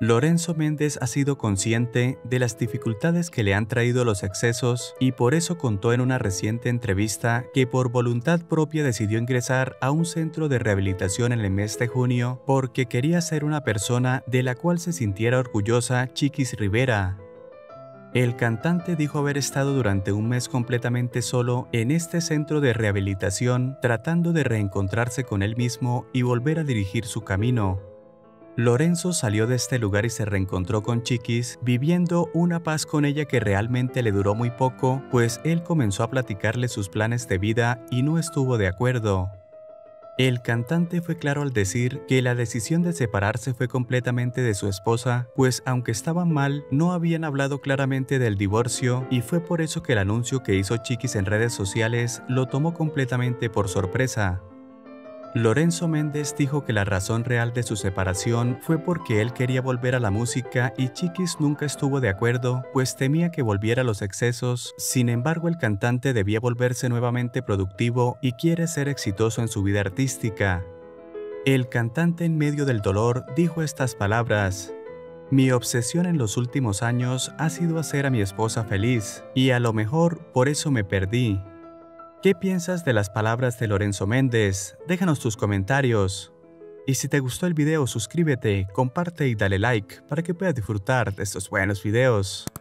Lorenzo Méndez ha sido consciente de las dificultades que le han traído los excesos y por eso contó en una reciente entrevista que por voluntad propia decidió ingresar a un centro de rehabilitación en el mes de junio porque quería ser una persona de la cual se sintiera orgullosa Chiquis Rivera. El cantante dijo haber estado durante un mes completamente solo en este centro de rehabilitación tratando de reencontrarse con él mismo y volver a dirigir su camino. Lorenzo salió de este lugar y se reencontró con Chiquis, viviendo una paz con ella que realmente le duró muy poco, pues él comenzó a platicarle sus planes de vida y no estuvo de acuerdo. El cantante fue claro al decir que la decisión de separarse fue completamente de su esposa, pues aunque estaban mal, no habían hablado claramente del divorcio y fue por eso que el anuncio que hizo Chiquis en redes sociales lo tomó completamente por sorpresa. Lorenzo Méndez dijo que la razón real de su separación fue porque él quería volver a la música y Chiquis nunca estuvo de acuerdo, pues temía que volviera a los excesos. Sin embargo, el cantante debía volverse nuevamente productivo y quiere ser exitoso en su vida artística. El cantante en medio del dolor dijo estas palabras: "Mi obsesión en los últimos años ha sido hacer a mi esposa feliz, y a lo mejor por eso me perdí". ¿Qué piensas de las palabras de Lorenzo Méndez? Déjanos tus comentarios. Y si te gustó el video, suscríbete, comparte y dale like para que puedas disfrutar de estos buenos videos.